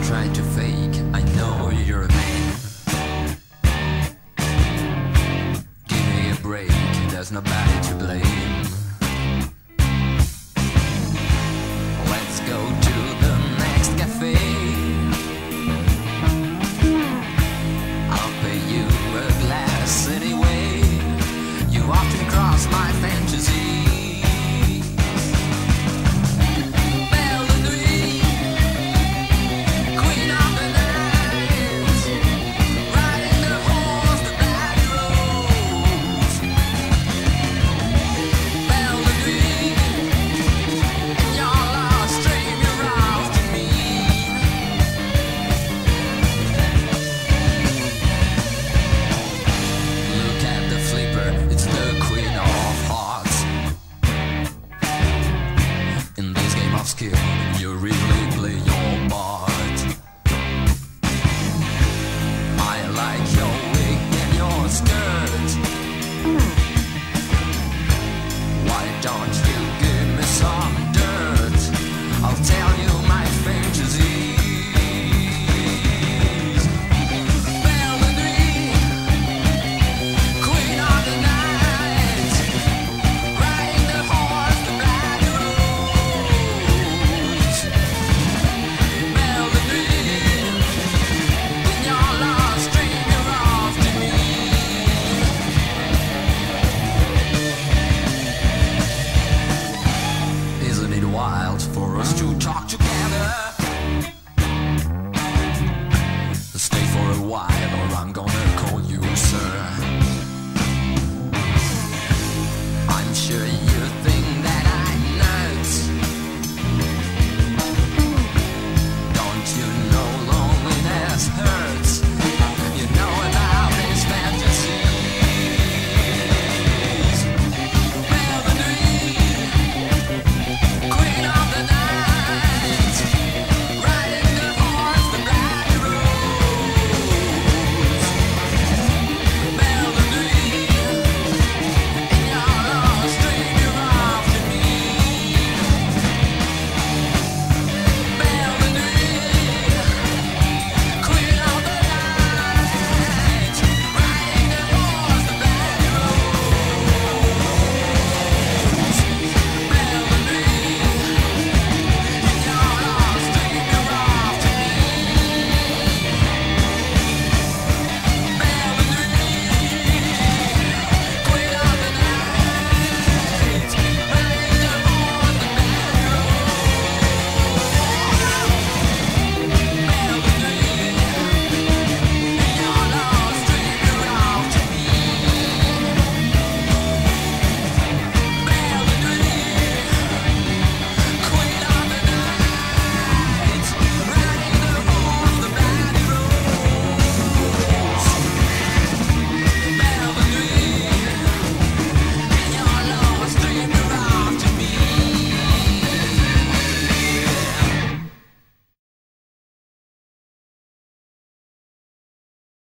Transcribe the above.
try to fake, I know you're a man. Give me a break, there's nobody to blame. Let's go to the next cafe. I'll pay you a glass anyway. You often cross my fantasy. Skill, you really play your part. I like your wig and your skirt. Why don't you give me some dirt? I'll tell you my fantasies. Melody, queen of the night, riding the horse, the black rose. Wild for us to talk together. Stay for a while or I'm gonna call you sir.